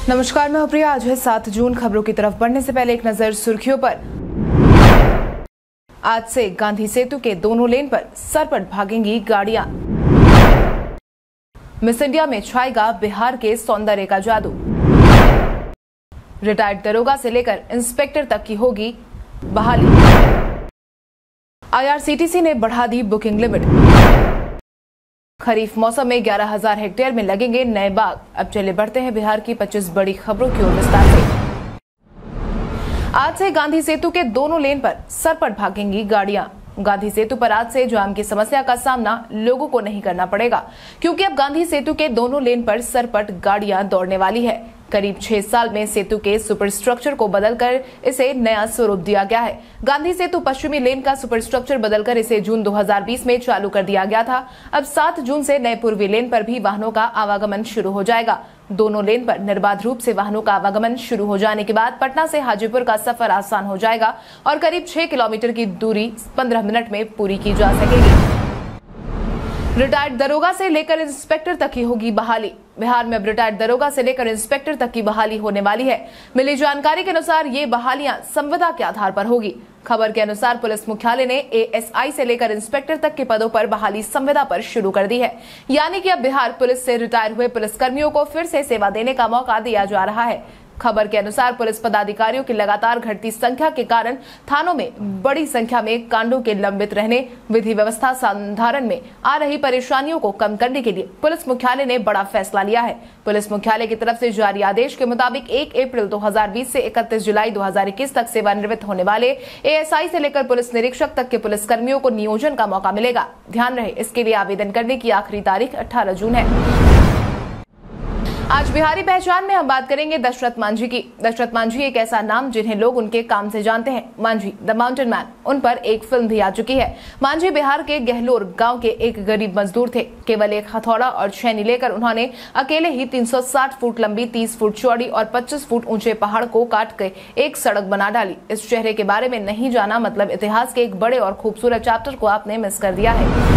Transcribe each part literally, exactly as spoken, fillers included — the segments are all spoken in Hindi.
नमस्कार, मैं प्रिया। आज है सात जून। खबरों की तरफ बढ़ने से पहले एक नजर सुर्खियों पर। आज से गांधी सेतु के दोनों लेन पर सरपट भागेंगी गाड़ियां। मिस इंडिया में छाएगा बिहार के सौंदर्य का जादू। रिटायर्ड दरोगा से लेकर इंस्पेक्टर तक की होगी बहाली। आईआरसीटीसी ने बढ़ा दी बुकिंग लिमिट। खरीफ मौसम में ग्यारह हज़ार हेक्टेयर में लगेंगे नए बाग। अब चले बढ़ते हैं बिहार की पच्चीस बड़ी खबरों की ओर विस्तार से। आज से गांधी सेतु के दोनों लेन पर सरपट भागेंगी गाड़ियां। गांधी सेतु पर आज से जाम की समस्या का सामना लोगों को नहीं करना पड़ेगा, क्योंकि अब गांधी सेतु के दोनों लेन पर सरपट गाड़ियां दौड़ने वाली है। करीब छह साल में सेतु के सुपर स्ट्रक्चर को बदलकर इसे नया स्वरूप दिया गया है। गांधी सेतु पश्चिमी लेन का सुपर स्ट्रक्चर बदलकर इसे जून दो हज़ार बीस में चालू कर दिया गया था। अब सात जून से नए पूर्वी लेन पर भी वाहनों का आवागमन शुरू हो जाएगा। दोनों लेन पर निर्बाध रूप से वाहनों का आवागमन शुरू हो जाने के बाद पटना से हाजीपुर का सफर आसान हो जाएगा और करीब छह किलोमीटर की दूरी पंद्रह मिनट में पूरी की जा सकेगी। रिटायर्ड दरोगा से लेकर इंस्पेक्टर तक की होगी बहाली। बिहार में अब रिटायर्ड दरोगा से लेकर इंस्पेक्टर तक की बहाली होने वाली है। मिली जानकारी के अनुसार ये बहालियां संविदा के आधार पर होगी। खबर के अनुसार पुलिस मुख्यालय ने एएसआई से लेकर इंस्पेक्टर तक के पदों पर बहाली संविदा पर शुरू कर दी है। यानी कि अब बिहार पुलिस से रिटायर हुए पुलिसकर्मियों को फिर से सेवा देने का मौका दिया जा रहा है। खबर के अनुसार पुलिस पदाधिकारियों की लगातार घटती संख्या के कारण थानों में बड़ी संख्या में कांडों के लंबित रहने, विधि व्यवस्था संधारण में आ रही परेशानियों को कम करने के लिए पुलिस मुख्यालय ने बड़ा फैसला लिया है। पुलिस मुख्यालय की तरफ से जारी आदेश के मुताबिक एक अप्रैल दो हज़ार बीस से इकतीस जुलाई दो हज़ार इक्कीस तक सेवानिवृत्त होने वाले एएसआई से लेकर पुलिस निरीक्षक तक के पुलिसकर्मियों को नियोजन का मौका मिलेगा। ध्यान रहे, इसके लिए आवेदन करने की आखिरी तारीख अठारह जून है। आज बिहारी पहचान में हम बात करेंगे दशरथ मांझी की। दशरथ मांझी एक ऐसा नाम जिन्हें लोग उनके काम से जानते हैं। मांझी द माउंटेन मैन, उन पर एक फिल्म भी आ चुकी है। मांझी बिहार के गहलोर गांव के एक गरीब मजदूर थे। केवल एक हथौड़ा और छेनी लेकर उन्होंने अकेले ही तीन सौ साठ फुट लंबी, तीस फुट चौड़ी और पच्चीस फुट ऊंचे पहाड़ को काट कर एक सड़क बना डाली। इस चेहरे के बारे में नहीं जाना मतलब इतिहास के एक बड़े और खूबसूरत चैप्टर को आपने मिस कर दिया है।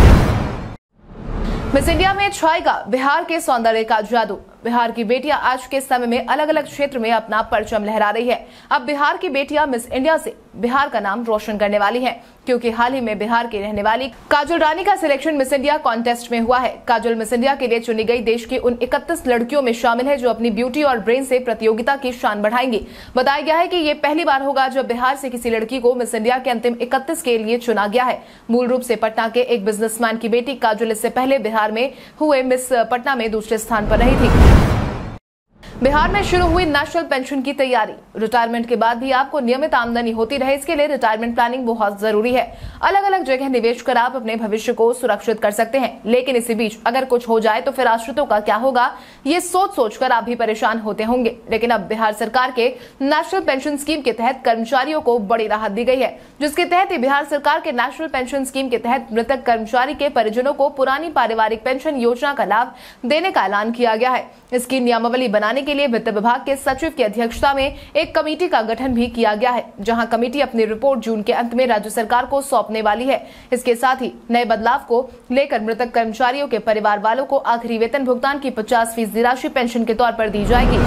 मिस इंडिया में छाएगा बिहार के सौंदर्य का जादू। बिहार की बेटियां आज के समय में अलग अलग क्षेत्र में अपना परचम लहरा रही है। अब बिहार की बेटियां मिस इंडिया से बिहार का नाम रोशन करने वाली हैं, क्योंकि हाल ही में बिहार की रहने वाली काजल रानी का सिलेक्शन मिस इंडिया कॉन्टेस्ट में हुआ है। काजल मिस इंडिया के लिए चुनी गई देश की उन इकतीस लड़कियों में शामिल है जो अपनी ब्यूटी और ब्रेन से प्रतियोगिता की शान बढ़ाएंगी। बताया गया है कि ये पहली बार होगा जब बिहार से किसी लड़की को मिस इंडिया के अंतिम इकतीस के लिए चुना गया है। मूल रूप से पटना के एक बिजनेसमैन की बेटी काजल इससे पहले बिहार में हुए मिस पटना में दूसरे स्थान पर रही थी। बिहार में शुरू हुई नेशनल पेंशन की तैयारी। रिटायरमेंट के बाद भी आपको नियमित आमदनी होती रहे, इसके लिए रिटायरमेंट प्लानिंग बहुत जरूरी है। अलग अलग जगह निवेश कर आप अपने भविष्य को सुरक्षित कर सकते हैं, लेकिन इसी बीच अगर कुछ हो जाए तो फिर आश्रितों का क्या होगा, ये सोच सोच कर आप भी परेशान होते होंगे। लेकिन अब बिहार सरकार के नेशनल पेंशन स्कीम के तहत कर्मचारियों को बड़ी राहत दी गई है, जिसके तहत बिहार सरकार के नेशनल पेंशन स्कीम के तहत मृतक कर्मचारी के परिजनों को पुरानी पारिवारिक पेंशन योजना का लाभ देने का ऐलान किया गया है। इसकी नियमावली बनाने के लिए वित्त विभाग के सचिव की अध्यक्षता में एक कमेटी का गठन भी किया गया है, जहां कमेटी अपनी रिपोर्ट जून के अंत में राज्य सरकार को सौंपने वाली है। इसके साथ ही नए बदलाव को लेकर मृतक कर्मचारियों के परिवार वालों को आखिरी वेतन भुगतान की पचास फीसदी राशि पेंशन के तौर पर दी जाएगी।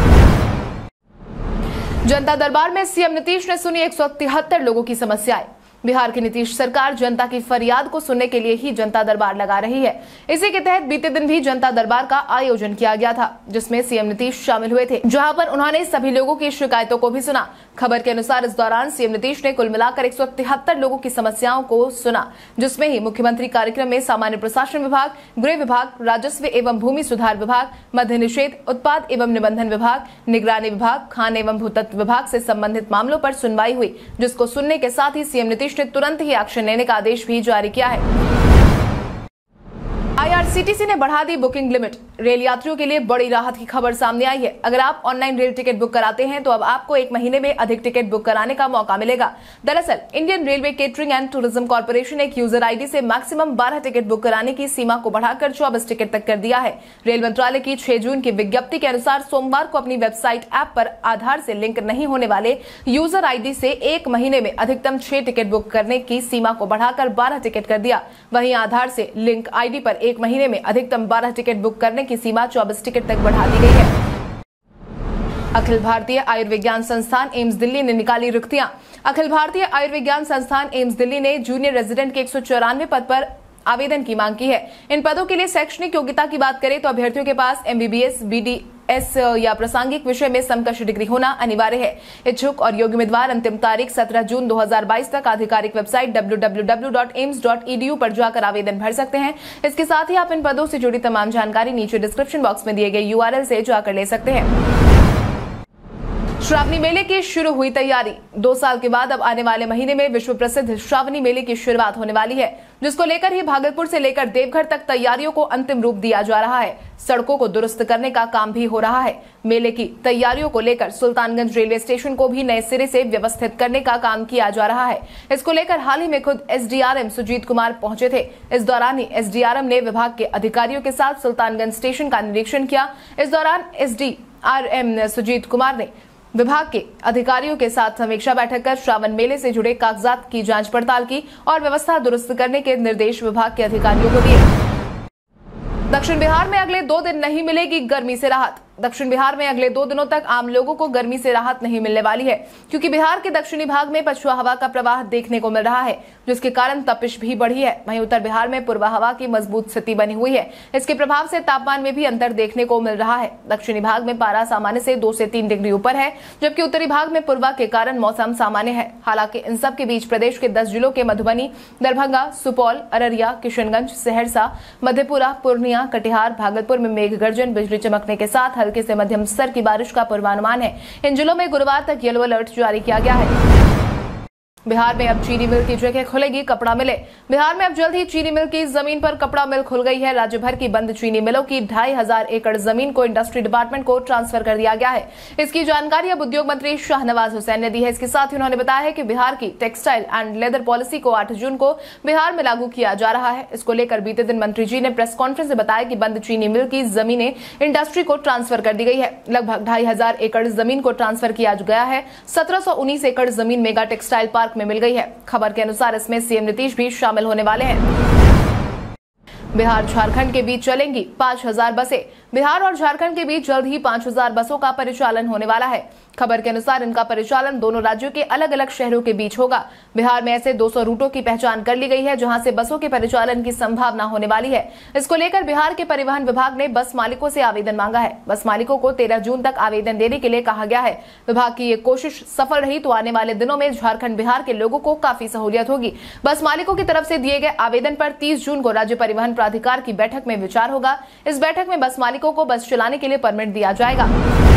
जनता दरबार में सीएम नीतीश ने सुनी एक सौ तिहत्तर लोगों की समस्याएं। बिहार की नीतीश सरकार जनता की फरियाद को सुनने के लिए ही जनता दरबार लगा रही है। इसी के तहत बीते दिन भी जनता दरबार का आयोजन किया गया था, जिसमें सीएम नीतीश शामिल हुए थे, जहां पर उन्होंने सभी लोगों की शिकायतों को भी सुना। खबर के अनुसार इस दौरान सीएम नीतीश ने कुल मिलाकर एक सौ तिहत्तर लोगों की समस्याओं को सुना, जिसमें ही मुख्यमंत्री कार्यक्रम में सामान्य प्रशासन विभाग, गृह विभाग, राजस्व एवं भूमि सुधार विभाग, मद्य निषेध, उत्पाद एवं निबंधन विभाग, निगरानी विभाग, खान एवं भूतत्व विभाग से संबंधित मामलों पर सुनवाई हुई, जिसको सुनने के साथ ही सीएम नीतीश ने तुरंत ही एक्शन लेने का आदेश भी जारी किया है। आईआरसीटीसी ने बढ़ा दी बुकिंग लिमिट। रेल यात्रियों के लिए बड़ी राहत की खबर सामने आई है। अगर आप ऑनलाइन रेल टिकट बुक कराते हैं तो अब आपको एक महीने में अधिक टिकट बुक कराने का मौका मिलेगा। दरअसल Indian railway catering and tourism corporation ने एक यूजर आईडी से मैक्सिमम बारह टिकट बुक कराने की सीमा को बढ़ाकर चौबीस टिकट तक कर दिया है। रेल मंत्रालय की छह जून की विज्ञप्ति के अनुसार सोमवार को अपनी वेबसाइट ऐप पर आधार से लिंक नहीं होने वाले यूजर आईडी से एक महीने में अधिकतम छह टिकट बुक करने की सीमा को बढ़ाकर बारह टिकट कर दिया। वहीं आधार से लिंक आईडी पर एक महीने में अधिकतम बारह टिकट बुक करने की सीमा चौबीस टिकट तक बढ़ा दी गई है। अखिल भारतीय आयुर्विज्ञान संस्थान एम्स दिल्ली ने निकाली रिक्तियां। अखिल भारतीय आयुर्विज्ञान संस्थान एम्स दिल्ली ने जूनियर रेजिडेंट के एक सौ चौरानवे पद पर आवेदन की मांग की है। इन पदों के लिए शैक्षणिक योग्यता की बात करें तो अभ्यर्थियों के पास एमबीबीएस, बीडीएस या प्रासंगिक विषय में समकक्ष डिग्री होना अनिवार्य है। इच्छुक और योग्य उम्मीदवार अंतिम तारीख सत्रह जून दो हज़ार बाईस तक आधिकारिक website W W W dot AIIMS dot E D U पर जाकर आवेदन भर सकते हैं। इसके साथ ही आप इन पदों से जुड़ी तमाम जानकारी नीचे डिस्क्रिप्शन बॉक्स में दिए गए यू आर एल से जाकर ले सकते हैं। श्रावणी मेले की शुरू हुई तैयारी। दो साल के बाद अब आने वाले महीने में विश्व प्रसिद्ध श्रावणी मेले की शुरुआत होने वाली है, जिसको लेकर ही भागलपुर से लेकर देवघर तक तैयारियों को अंतिम रूप दिया जा रहा है। सड़कों को दुरुस्त करने का काम भी हो रहा है। मेले की तैयारियों को लेकर सुल्तानगंज रेलवे स्टेशन को भी नए सिरे से व्यवस्थित करने का काम किया जा रहा है। इसको लेकर हाल ही में खुद एसडीआरएम सुजीत कुमार पहुंचे थे। इस दौरान ही एसडीआरएम ने विभाग के अधिकारियों के साथ सुल्तानगंज स्टेशन का निरीक्षण किया। इस दौरान एसडीआरएम सुजीत कुमार ने विभाग के अधिकारियों के साथ समीक्षा बैठक कर श्रावण मेले से जुड़े कागजात की जांच पड़ताल की और व्यवस्था दुरुस्त करने के निर्देश विभाग के अधिकारियों को दिए। दक्षिण बिहार में अगले दो दिन नहीं मिलेगी गर्मी से राहत। दक्षिण बिहार में अगले दो दिनों तक आम लोगों को गर्मी से राहत नहीं मिलने वाली है, क्योंकि बिहार के दक्षिणी भाग में पछुआ हवा का प्रवाह देखने को मिल रहा है, जिसके कारण तपिश भी बढ़ी है। वहीं उत्तर बिहार में पूर्वा हवा की मजबूत स्थिति बनी हुई है। इसके प्रभाव से तापमान में भी अंतर देखने को मिल रहा है। दक्षिणी भाग में पारा सामान्य से दो से तीन डिग्री ऊपर है, जबकि उत्तरी भाग में पूर्वा के कारण मौसम सामान्य है। हालांकि इन सब के बीच प्रदेश के दस जिलों के मधुबनी, दरभंगा, सुपौल, अररिया, किशनगंज, सहरसा, मधेपुरा, पूर्णिया, कटिहार, भागलपुर में मेघ गर्जन, बिजली चमकने के साथ हल्के से मध्यम स्तर की बारिश का पूर्वानुमान है। इन जिलों में गुरुवार तक येलो अलर्ट जारी किया गया है। बिहार में अब चीनी मिल की जगह खुलेगी कपड़ा मिले। बिहार में अब जल्द ही चीनी मिल की जमीन पर कपड़ा मिल खुल गई है। राज्य भर की बंद चीनी मिलों की ढाई हजार एकड़ जमीन को इंडस्ट्री डिपार्टमेंट को ट्रांसफर कर दिया गया है। इसकी जानकारी अब उद्योग मंत्री शाहनवाज हुसैन ने दी है। इसके साथ ही उन्होंने बताया है कि बिहार की टेक्सटाइल एंड लेदर पॉलिसी को आठ जून को बिहार में लागू किया जा रहा है। इसको लेकर बीते दिन मंत्री जी ने प्रेस कॉन्फ्रेंस में बताया कि बंद चीनी मिल की जमीनें इंडस्ट्री को ट्रांसफर कर दी गई है। लगभग ढाई हजार एकड़ जमीन को ट्रांसफर किया गया है। सत्रह सौ उन्नीस एकड़ जमीन मेगा टेक्सटाइल पार्क में मिल गई है। खबर के अनुसार इसमें सीएम नीतीश भी शामिल होने वाले हैं। बिहार झारखंड के बीच चलेंगी पांच हजार बसें। बिहार और झारखंड के बीच जल्द ही पांच हजार बसों का परिचालन होने वाला है। खबर के अनुसार इनका परिचालन दोनों राज्यों के अलग अलग शहरों के बीच होगा। बिहार में ऐसे दो सौ रूटों की पहचान कर ली गई है, जहां से बसों के परिचालन की संभावना होने वाली है। इसको लेकर बिहार के परिवहन विभाग ने बस मालिकों से आवेदन मांगा है। बस मालिकों को तेरह जून तक आवेदन देने के लिए कहा गया है। विभाग की ये कोशिश सफल रही तो आने वाले दिनों में झारखंड बिहार के लोगों को काफी सहूलियत होगी। बस मालिकों की तरफ से दिए गए आवेदन पर तीस जून को राज्य परिवहन प्राधिकार की बैठक में विचार होगा। इस बैठक में बस मालिकों को बस चलाने के लिए परमिट दिया जाएगा।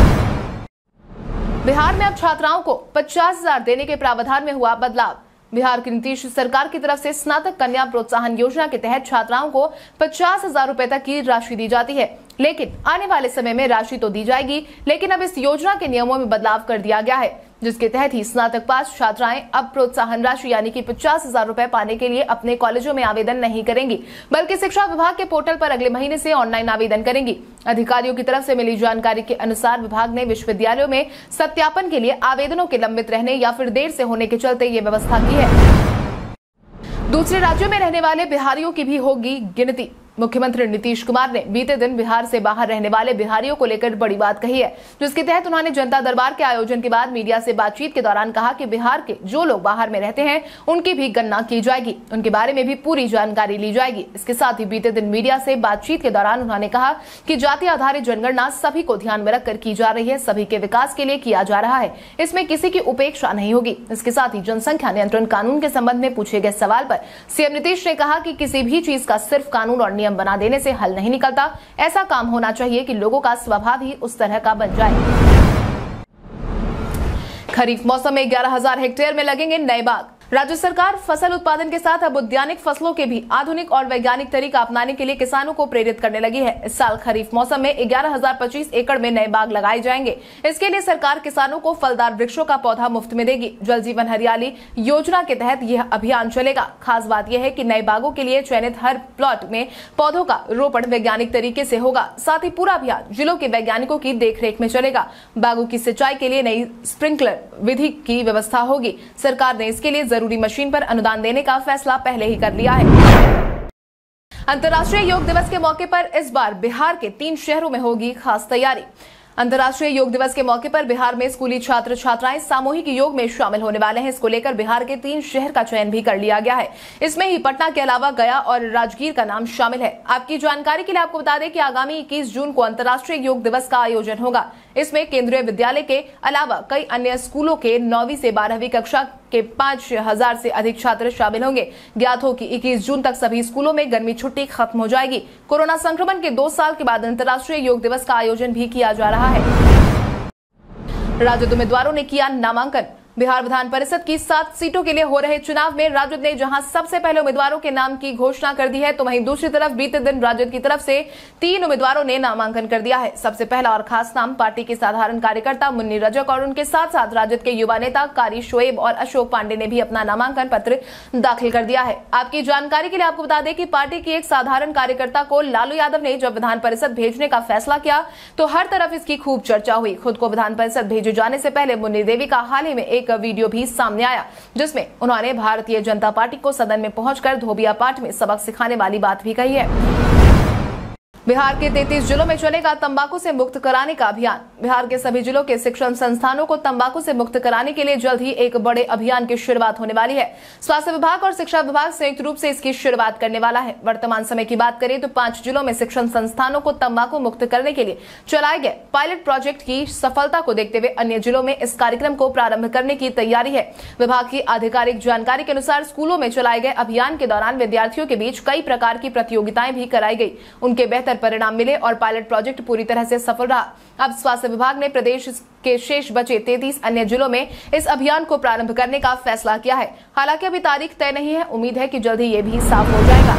बिहार में अब छात्राओं को पचास हजार देने के प्रावधान में हुआ बदलाव। बिहार की नीतीश सरकार की तरफ से स्नातक कन्या प्रोत्साहन योजना के तहत छात्राओं को पचास हजार रूपए तक की राशि दी जाती है, लेकिन आने वाले समय में राशि तो दी जाएगी, लेकिन अब इस योजना के नियमों में बदलाव कर दिया गया है, जिसके तहत ही स्नातक पास छात्राएं अब प्रोत्साहन राशि यानी कि पचास हजार रूपए पाने के लिए अपने कॉलेजों में आवेदन नहीं करेंगी, बल्कि शिक्षा विभाग के पोर्टल पर अगले महीने से ऑनलाइन आवेदन करेंगी। अधिकारियों की तरफ से मिली जानकारी के अनुसार विभाग ने विश्वविद्यालयों में सत्यापन के लिए आवेदनों के लंबित रहने या फिर देर से होने के चलते ये व्यवस्था की है। दूसरे राज्यों में रहने वाले बिहारियों की भी होगी गिनती। मुख्यमंत्री नीतीश कुमार ने बीते दिन बिहार से बाहर रहने वाले बिहारियों को लेकर बड़ी बात कही है, जिसके तहत उन्होंने जनता दरबार के आयोजन के बाद मीडिया से बातचीत के दौरान कहा कि बिहार के जो लोग बाहर में रहते हैं उनकी भी गणना की जाएगी, उनके बारे में भी पूरी जानकारी ली जाएगी। इसके साथ ही बीते दिन मीडिया से बातचीत के दौरान उन्होंने कहा कि जाति आधारित जनगणना सभी को ध्यान में रखकर की जा रही है, सभी के विकास के लिए किया जा रहा है, इसमें किसी की उपेक्षा नहीं होगी। इसके साथ ही जनसंख्या नियंत्रण कानून के संबंध में पूछे गए सवाल पर सीएम नीतीश ने कहा कि किसी भी चीज का सिर्फ कानून और नियम बना देने से हल नहीं निकलता। ऐसा काम होना चाहिए कि लोगों का स्वभाव ही उस तरह का बन जाए। खरीफ मौसम में ग्यारह हजार हेक्टेयर में लगेंगे नए बाग। राज्य सरकार फसल उत्पादन के साथ अब उद्यानिक फसलों के भी आधुनिक और वैज्ञानिक तरीका अपनाने के लिए किसानों को प्रेरित करने लगी है। इस साल खरीफ मौसम में ग्यारह हजार पच्चीस एकड़ में नए बाग लगाए जाएंगे। इसके लिए सरकार किसानों को फलदार वृक्षों का पौधा मुफ्त में देगी। जल जीवन हरियाली योजना के तहत यह अभियान चलेगा। खास बात यह है कि नए बागों के लिए चयनित हर प्लॉट में पौधों का रोपण वैज्ञानिक तरीके से होगा। साथ ही पूरा अभियान जिलों के वैज्ञानिकों की देखरेख में चलेगा। बागों की सिंचाई के लिए नई स्प्रिंकलर विधि की व्यवस्था होगी। सरकार ने इसके लिए जरूरी मशीन पर अनुदान देने का फैसला पहले ही कर लिया है। अंतर्राष्ट्रीय योग दिवस के मौके पर इस बार बिहार के तीन शहरों में होगी खास तैयारी। अंतर्राष्ट्रीय योग दिवस के मौके पर बिहार में स्कूली छात्र छात्राएं सामूहिक योग में शामिल होने वाले हैं। इसको लेकर बिहार के तीन शहर का चयन भी कर लिया गया है। इसमें ही पटना के अलावा गया और राजगीर का नाम शामिल है। आपकी जानकारी के लिए आपको बता दें कि आगामी इक्कीस जून को अंतर्राष्ट्रीय योग दिवस का आयोजन होगा। इसमें केंद्रीय विद्यालय के अलावा कई अन्य स्कूलों के नौवीं से बारहवीं कक्षा के पांच हजार से अधिक छात्र शामिल होंगे। ज्ञात हो कि इक्कीस जून तक सभी स्कूलों में गर्मी छुट्टी खत्म हो जाएगी। कोरोना संक्रमण के दो साल के बाद अंतर्राष्ट्रीय योग दिवस का आयोजन भी किया जा रहा है। राजद उम्मीदवारों ने किया नामांकन। बिहार विधान परिषद की सात सीटों के लिए हो रहे चुनाव में राजद ने जहां सबसे पहले उम्मीदवारों के नाम की घोषणा कर दी है, तो वहीं दूसरी तरफ बीते दिन राजद की तरफ से तीन उम्मीदवारों ने नामांकन कर दिया है। सबसे पहला और खास नाम पार्टी के साधारण कार्यकर्ता मुन्नी रजक और उनके साथ साथ राजद के युवा नेता कारी शोएब और अशोक पांडे ने भी अपना नामांकन पत्र दाखिल कर दिया है। आपकी जानकारी के लिए आपको बता दें कि पार्टी की एक साधारण कार्यकर्ता को लालू यादव ने जब विधान परिषद भेजने का फैसला किया तो हर तरफ इसकी खूब चर्चा हुई। खुद को विधान परिषद भेजे जाने से पहले मुन्नी देवी का हाल ही में एक वीडियो भी सामने आया, जिसमें उन्होंने भारतीय जनता पार्टी को सदन में पहुंचकर धोबिया पाठ में सबक सिखाने वाली बात भी कही है। बिहार के तैंतीस जिलों में चलेगा तंबाकू से मुक्त कराने का अभियान। बिहार के सभी जिलों के शिक्षण संस्थानों को तंबाकू से मुक्त कराने के लिए जल्द ही एक बड़े अभियान की शुरुआत होने वाली है। स्वास्थ्य विभाग और शिक्षा विभाग संयुक्त रूप से इसकी शुरुआत करने वाला है। वर्तमान समय की बात करें तो पांच जिलों में शिक्षण संस्थानों को तंबाकू मुक्त करने के लिए चलाए गए पायलट प्रोजेक्ट की सफलता को देखते हुए अन्य जिलों में इस कार्यक्रम को प्रारंभ करने की तैयारी है। विभाग की आधिकारिक जानकारी के अनुसार स्कूलों में चलाए गए अभियान के दौरान विद्यार्थियों के बीच कई प्रकार की प्रतियोगिताएं भी कराई गई। उनके बेहतर परिणाम मिले और पायलट प्रोजेक्ट पूरी तरह से सफल रहा। अब स्वास्थ्य विभाग ने प्रदेश के शेष बचे तैंतीस अन्य जिलों में इस अभियान को प्रारंभ करने का फैसला किया है। हालांकि अभी तारीख तय नहीं है, उम्मीद है कि जल्द ही ये भी साफ हो जाएगा।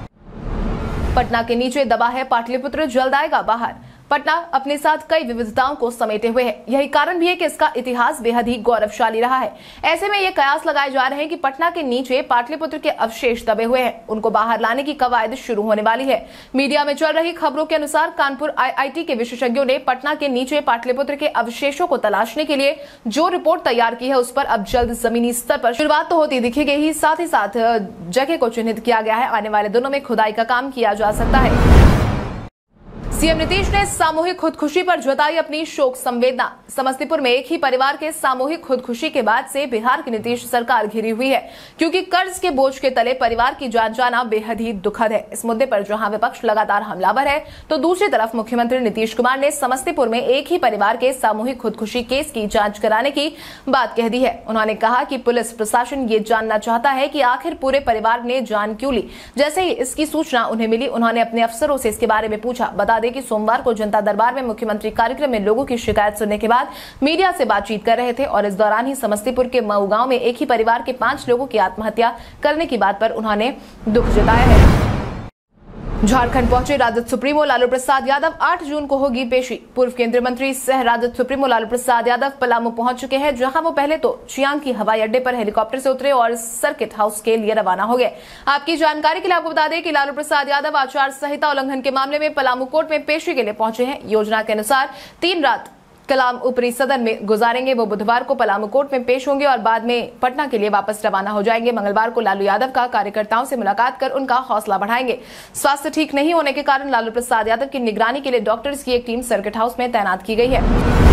पटना के नीचे दबा है पाटलिपुत्र, जल्द आएगा बाहर। पटना अपने साथ कई विविधताओं को समेटे हुए है। यही कारण भी है कि इसका इतिहास बेहद ही गौरवशाली रहा है। ऐसे में ये कयास लगाए जा रहे हैं कि पटना के नीचे पाटलिपुत्र के अवशेष दबे हुए हैं, उनको बाहर लाने की कवायद शुरू होने वाली है। मीडिया में चल रही खबरों के अनुसार कानपुर आई आई टी के विशेषज्ञों ने पटना के नीचे पाटलिपुत्र के अवशेषों को तलाशने के लिए जो रिपोर्ट तैयार की है, उस पर अब जल्द जमीनी स्तर पर शुरुआत तो होती दिखेगी ही, साथ ही साथ जगह को चिन्हित किया गया है। आने वाले दिनों में खुदाई का काम किया जा सकता है। सीएम नीतीश ने सामूहिक खुदकुशी पर जताई अपनी शोक संवेदना। समस्तीपुर में एक ही परिवार के सामूहिक खुदकुशी के बाद से बिहार की नीतीश सरकार घिरी हुई है, क्योंकि कर्ज के बोझ के तले परिवार की जान जाना बेहद ही दुखद है। इस मुद्दे पर जहां विपक्ष लगातार हमलावर है, तो दूसरी तरफ मुख्यमंत्री नीतीश कुमार ने समस्तीपुर में एक ही परिवार के सामूहिक खुदकुशी केस की जांच कराने की बात कह दी है। उन्होंने कहा कि पुलिस प्रशासन ये जानना चाहता है कि आखिर पूरे परिवार ने जान क्यों ली। जैसे ही इसकी सूचना उन्हें मिली, उन्होंने अपने अफसरों से इसके बारे में पूछा। बता दें कि सोमवार को जनता दरबार में मुख्यमंत्री कार्यक्रम में लोगों की शिकायत सुनने के बाद मीडिया से बातचीत कर रहे थे और इस दौरान ही समस्तीपुर के मऊ गांव में एक ही परिवार के पांच लोगों की आत्महत्या करने की बात पर उन्होंने दुख जताया है। झारखंड पहुंचे राजद सुप्रीमो लालू प्रसाद यादव, आठ जून को होगी पेशी। पूर्व केंद्रीय मंत्री सह राजद सुप्रीमो लालू प्रसाद यादव पलामू पहुंच चुके हैं, जहां वो पहले तो चियांग की हवाई अड्डे पर हेलीकॉप्टर से उतरे और सर्किट हाउस के लिए रवाना हो गए। आपकी जानकारी के लिए आपको बता दें कि लालू प्रसाद यादव आचार संहिता उल्लंघन के मामले में पलामू कोर्ट में पेशी के लिए पहुंचे हैं। योजना के अनुसार तीन रात कलाम ऊपरी सदन में गुजारेंगे। वो बुधवार को पलामू कोर्ट में पेश होंगे और बाद में पटना के लिए वापस रवाना हो जाएंगे। मंगलवार को लालू यादव का कार्यकर्ताओं से मुलाकात कर उनका हौसला बढ़ाएंगे। स्वास्थ्य ठीक नहीं होने के कारण लालू प्रसाद यादव की निगरानी के लिए डॉक्टर्स की एक टीम सर्किट हाउस में तैनात की गई है।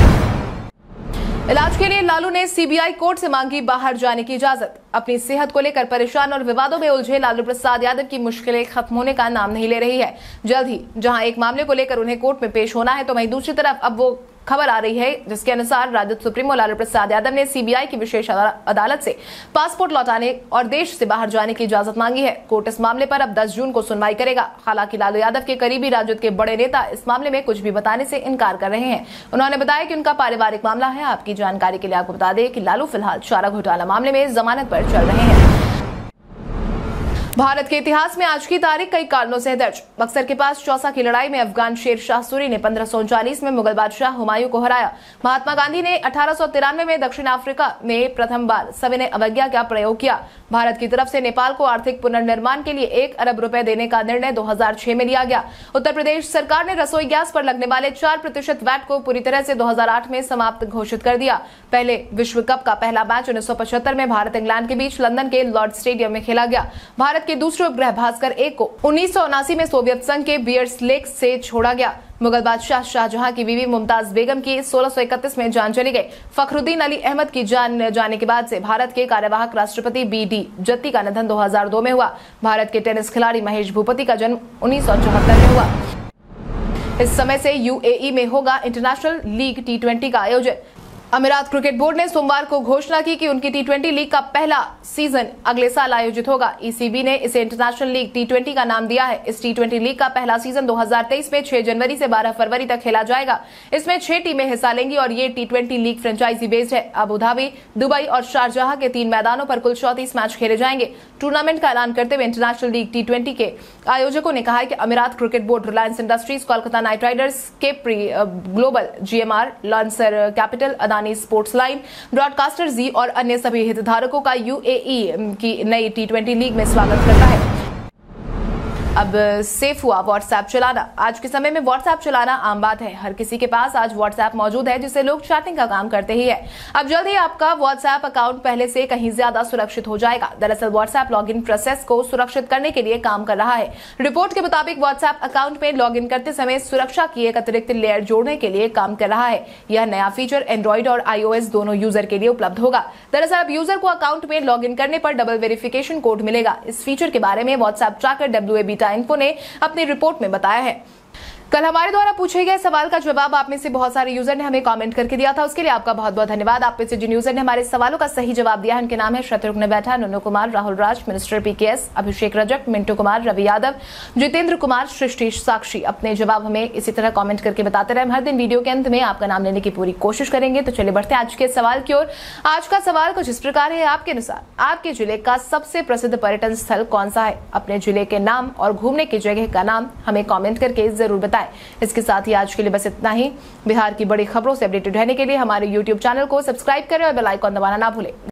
इलाज के लिए लालू ने सी बी आई कोर्ट से मांगी बाहर जाने की इजाजत। अपनी सेहत को लेकर परेशान और विवादों में उलझे लालू प्रसाद यादव की मुश्किलें खत्म होने का नाम नहीं ले रही है। जल्द ही जहां एक मामले को लेकर उन्हें कोर्ट में पेश होना है, तो वहीं दूसरी तरफ अब वो खबर आ रही है जिसके अनुसार राजद सुप्रीमो लालू प्रसाद यादव ने सी बी आई की विशेष अदालत से पासपोर्ट लौटाने और देश से बाहर जाने की इजाजत मांगी है। कोर्ट इस मामले पर अब दस जून को सुनवाई करेगा। हालांकि लालू यादव के करीबी राजद के बड़े नेता इस मामले में कुछ भी बताने से इनकार कर रहे हैं। उन्होंने बताया कि उनका पारिवारिक मामला है। आपकी जानकारी के लिए आपको बता दें कि लालू फिलहाल चारा घोटाला मामले में जमानत पर चल रहे हैं। भारत के इतिहास में आज की तारीख कई कारणों से दर्ज। बक्सर के पास चौसा की लड़ाई में अफगान शेर शाह सूरी ने पंद्रह सौ उनचालीस में मुगल बादशाह हुमायूं को हराया। महात्मा गांधी ने अठारह सौ तिरानवे में दक्षिण अफ्रीका में प्रथम बार सविनय अवज्ञा का प्रयोग किया। भारत की तरफ से नेपाल को आर्थिक पुनर्निर्माण के लिए एक अरब रुपए देने का निर्णय दो हजार छह में लिया गया। उत्तर प्रदेश सरकार ने रसोई गैस पर लगने वाले चार प्रतिशत वैट को पूरी तरह से दो हजार आठ में समाप्त घोषित कर दिया। पहले विश्व कप का पहला मैच उन्नीस सौ पचहत्तर में भारत इंग्लैंड के बीच लंदन के लॉर्ड स्टेडियम में खेला गया। भारत जबकि दूसरे उपग्रह भास्कर एक को उन्नीस सौ उनासी में सोवियत संघ के बियर्स लेक से छोड़ा गया। मुगल बादशाह शाहजहां की बीवी मुमताज बेगम की सोलह सौ इकतीस में जान चली गई। फखरुद्दीन अली अहमद की जान जाने के बाद से भारत के कार्यवाहक राष्ट्रपति बी डी जत्ती का निधन दो हज़ार दो में हुआ। भारत के टेनिस खिलाड़ी महेश भूपति का जन्म उन्नीस सौ चौहत्तर में हुआ। इस समय से यूएई में होगा इंटरनेशनल लीग टी ट्वेंटी का आयोजन। अमीरात क्रिकेट बोर्ड ने सोमवार को घोषणा की कि उनकी टी ट्वेंटी लीग का पहला सीजन अगले साल आयोजित होगा। ईसीबी ने इसे इंटरनेशनल लीग टी ट्वेंटी का नाम दिया है। इस टी ट्वेंटी लीग का पहला सीजन दो हज़ार तेईस में छह जनवरी से बारह फरवरी तक खेला जाएगा। इसमें छह टीमें हिस्सा लेंगी और ये T twenty league franchise based है। अबू धाबी, दुबई और शारजाह के तीन मैदानों पर कुल चौंतीस मैच खेले जाएंगे। टूर्नामेंट का ऐलान करते हुए इंटरनेशनल लीग टी ट्वेंटी के आयोजकों ने कहा है कि अमीरात cricket board, Reliance Industries, Kolkata Knight Riders, Capri Global, GMR, Lancer Capital, Adani sports line, broadcaster Zee और अन्य सभी हितधारकों का यूएई की नई टी ट्वेंटी लीग में स्वागत करता है। अब सेफ हुआ व्हाट्सएप चलाना। आज के समय में व्हाट्सएप चलाना आम बात है। हर किसी के पास आज व्हाट्सएप मौजूद है, जिससे लोग चैटिंग का काम करते ही है। अब जल्द ही आपका व्हाट्सएप अकाउंट पहले से कहीं ज्यादा सुरक्षित हो जाएगा। दरअसल व्हाट्सएप लॉगिन प्रोसेस को सुरक्षित करने के लिए काम कर रहा है। रिपोर्ट के मुताबिक व्हाट्सएप अकाउंट में लॉगिन करते समय सुरक्षा की एक अतिरिक्त लेयर जोड़ने के लिए काम कर रहा है। यह नया फीचर एंड्रॉइड और आईओएस दोनों यूजर के लिए उपलब्ध होगा। दरअसल अब यूजर को अकाउंट में लॉगिन करने पर डबल वेरिफिकेशन कोड मिलेगा। इस फीचर के बारे में व्हाट्सएप ट्रैकर डब्ल्यूएबी इन्फो ने अपनी रिपोर्ट में बताया है। कल हमारे द्वारा पूछे गए सवाल का जवाब आप में से बहुत सारे यूजर ने हमें कमेंट करके दिया था। उसके लिए आपका बहुत बहुत धन्यवाद। आप में से जिन यूजर ने हमारे सवालों का सही जवाब दिया है उनके नाम है शत्रुघ्न बैठा, नुनू कुमार, राहुल राज, मिनिस्टर पीकेएस, अभिषेक रजक, मिंटू कुमार, रवि यादव, जितेंद्र कुमार, सृष्टि साक्षी। अपने जवाब हमें इसी तरह कमेंट करके बताते रहे। हर दिन वीडियो के अंत में आपका नाम लेने की पूरी कोशिश करेंगे। तो चलिए बढ़ते हैं आज के सवाल की ओर। आज का सवाल कुछ इस प्रकार है। आपके अनुसार आपके जिले का सबसे प्रसिद्ध पर्यटन स्थल कौन सा है? अपने जिले के नाम और घूमने की जगह का नाम हमें कॉमेंट करके जरूर बताएं। इसके साथ ही आज के लिए बस इतना ही। बिहार की बड़ी खबरों से अपडेटेड रहने के लिए हमारे यूट्यूब चैनल को सब्सक्राइब करें और बेल आइकॉन दबाना ना भूलें।